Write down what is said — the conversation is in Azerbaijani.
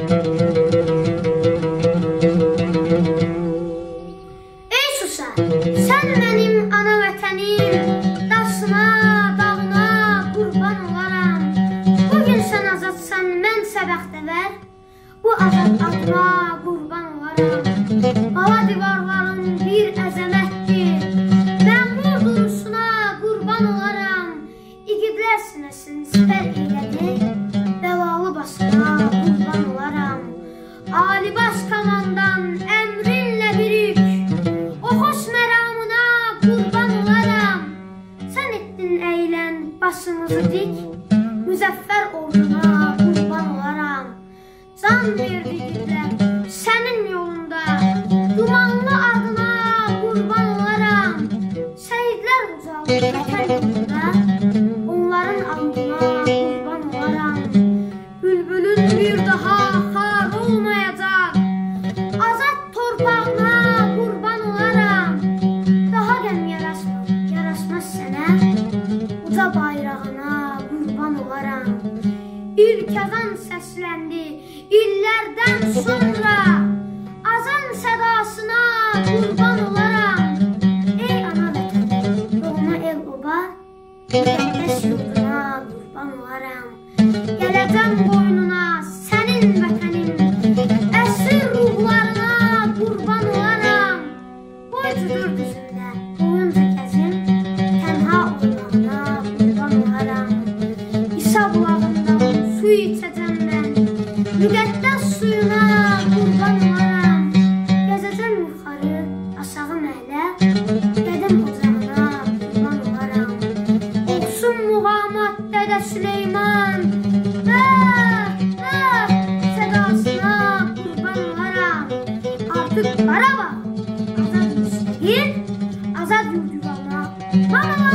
Ey Susa, sən mənim ana vətənim, daşına, dağına qurban olaram. Bugün sən azadsan, mən səbəxtəvər, bu azad adına qurban olaram. Hava divarların bir əzəmətdir, məmur duruşuna qurban olaram. İgidlər sinəsini sipər eylədi, bəlalı basına qurban olaram. Ali baş komandan əmrinlə birik, o xoş məramına qurban olaram. Sən etdin əylən başımızı dik, müzəffər orduna qurban olaram. Can verdi gidlər sənin yolunda, dumanlı adına qurban olaram. Şəhidlər ucaldı vətən yolunda, onların andına qurban olaram. Bülbülün bir daha xar olmayacaq, azad torpağına qurban olaram. Daha qəm yaraşmaz sənə, uca bayrağına qurban olaram. İlk azan səsləndi illərdən sonra, azan sədasına qurban olaram. Ey ana vətən, doğma el oba, müqəddəs yurduna qurban olaram. Gələcəm boynuna sənin vətənin, əsir ruhlarına qurban olaram. Boycudur düzündə, boyunca kəzin, tənha olmağına qurban olaram. İsa bulağından su içəcəm mən, müqəddəs suyuna qurban olaram. Gəzəcəm yuxarı, aşağı məhlə, qədəm ocağına qurban olaram. Olsun muğamat Dədə Süleyman, sədasına qurban olaram. Artıq Qarabağ azad müstəqil, azad yurduna qurban olaram.